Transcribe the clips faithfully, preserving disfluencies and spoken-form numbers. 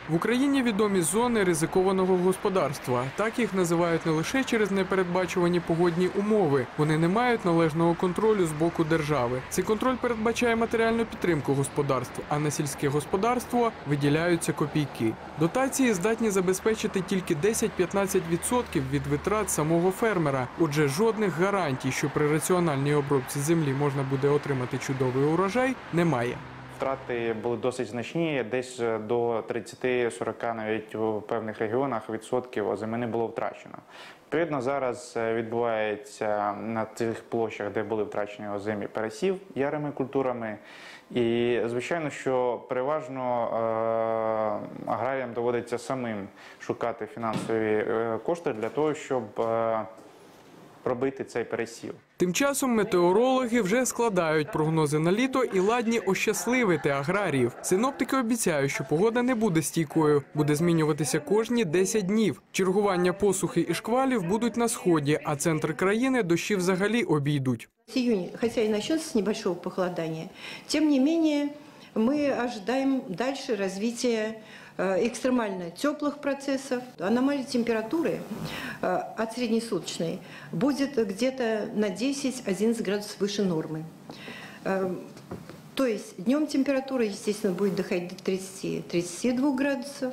В Україні відомі зони ризикованого господарства. Так їх називають не лише через непередбачувані погодні умови. Вони не мають належного контролю з боку держави. Цей контроль передбачає матеріальну підтримку господарств, а на сільське господарство виділяються копійки. Дотації здатні забезпечити тільки десять-п'ятнадцять відсотків від витрат самого фермера. Отже, жодних гарантій, що при раціональній обробці землі можна буде отримати чудовий урожай, немає. Втрати були досить значні, десь до тридцяти-сорока навіть у певних регіонах відсотків озими не було втрачено. Відповідно, зараз відбувається на тих площах, де були втрачені озимі, пересів ярими культурами. І, звичайно, що переважно аграріям доводиться самим шукати фінансові кошти для того, щоб робити цей пересів. Тим часом метеорологи вже складають прогнози на літо і ладні ощасливити аграріїв. Синоптики обіцяють, що погода не буде стійкою, буде змінюватися кожні десять днів. Чергування посухи і шквалів будуть на сході, а центр країни дощі взагалі обійдуть. Июнь, хотя и начнется с небольшого похолодания, тем не менее мы ожидаем дальше развития экстремально теплых процессов. Аномалия температуры от среднесуточной будет где-то на десять-одиннадцать градусов выше нормы. То есть днем температура, естественно, будет доходить до тридцати-тридцати двух градусов,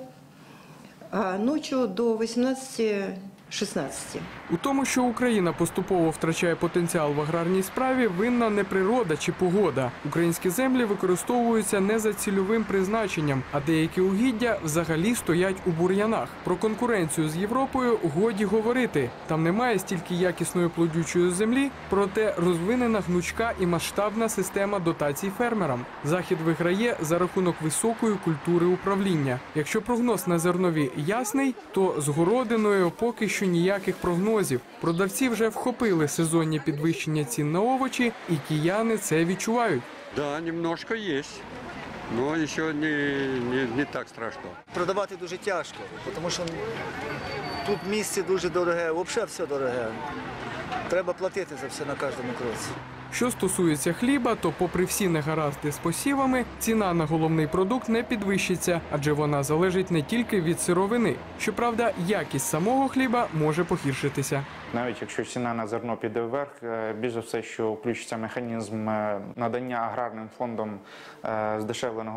а ночью до восемнадцати-шестнадцати. У тому, що Україна поступово втрачає потенціал в аграрній справі, винна не природа чи погода. Українські землі використовуються не за цільовим призначенням, а деякі угіддя взагалі стоять у бур'янах. Про конкуренцію з Європою годі говорити. Там немає стільки якісної плодючої землі, проте розвинена гнучка і масштабна система дотацій фермерам. Захід виграє за рахунок високої культури управління. Якщо прогноз на зернові ясний, то з городиною поки що ніяких прогнозів. Продавці вже вхопили сезонні підвищення цін на овочі, і кияни це відчувають. Да, немножко є, але ще не, не, не так страшно. Продавати дуже тяжко, тому що тут місце дуже дороге, взагалі все дороге. Треба платити за все на кожному кроці. Що стосується хліба, то попри всі негаразди з посівами, ціна на головний продукт не підвищиться, адже вона залежить не тільки від сировини. Щоправда, якість самого хліба може погіршитися. Навіть якщо ціна на зерно піде вверх, більш за все, що включиться механізм надання аграрним фондом здешевленого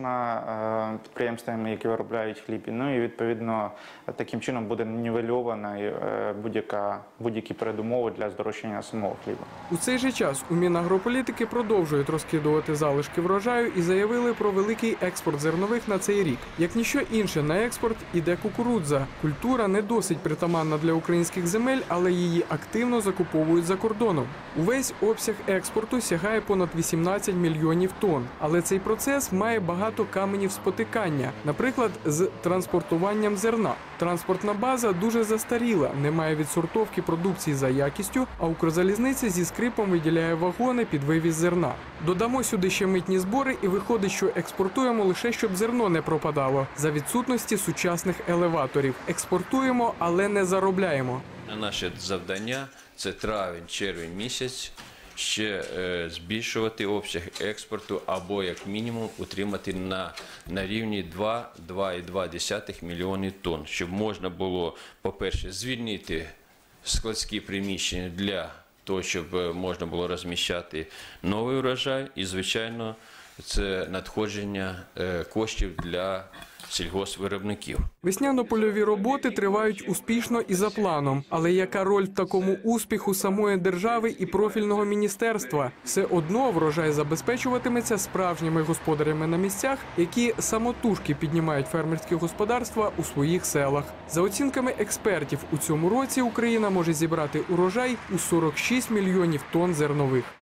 борошна підприємствами, які виробляють хліб. Ну і відповідно таким чином буде нівельована будь-яка будь-які передумови для здорожчання самого хліба. У цей же час у Мінагрополітики продовжують розкидувати залишки врожаю і заявили про великий експорт зернових на цей рік. Як ніщо інше, на експорт іде кукурудза. Культура не досить притаманна для українських земель, але її активно закуповують за кордоном. Увесь обсяг експорту сягає понад вісімнадцять мільйонів тонн. Але цей процес має багато каменів спотикання, наприклад, з транспортуванням зерна. Транспортна база дуже застаріла, немає відсортовки продукції за якістю, а Укрзалізниця зі скрипом виділяє вагони під вивіз зерна. Додамо сюди ще митні збори і виходить, що експортуємо лише, щоб зерно не пропадало, за відсутності сучасних елеваторів. Експортуємо, але не заробляємо. Наше завдання – це травень-червень місяць, ще е, збільшувати обсяг експорту або, як мінімум, утримати на, на рівні два-два і дві десятих мільйони тонн, щоб можна було, по-перше, звільнити складські приміщення для того, щоб можна було розміщати новий урожай і, звичайно, це надходження е, коштів для сільгоспвиробників. Весняно-польові роботи тривають успішно і за планом. Але яка роль в такому успіху самої держави і профільного міністерства? Все одно врожай забезпечуватиметься справжніми господарями на місцях, які самотужки піднімають фермерські господарства у своїх селах. За оцінками експертів, у цьому році Україна може зібрати урожай у сорок шість мільйонів тонн зернових.